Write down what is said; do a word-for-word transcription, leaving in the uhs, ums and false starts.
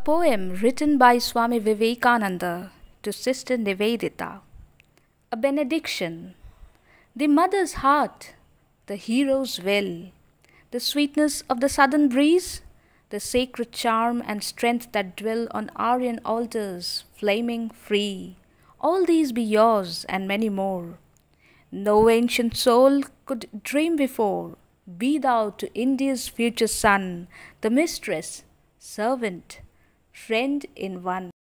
poem written by Swami Vivekananda to Sister Nivedita. A benediction. The mother's heart, the hero's will, the sweetness of the southern breeze, the sacred charm and strength that dwell on Aryan altars, flaming free. All these be yours and many more. No ancient soul could dream before. Be thou to India's future son, the mistress, servant, friend in one.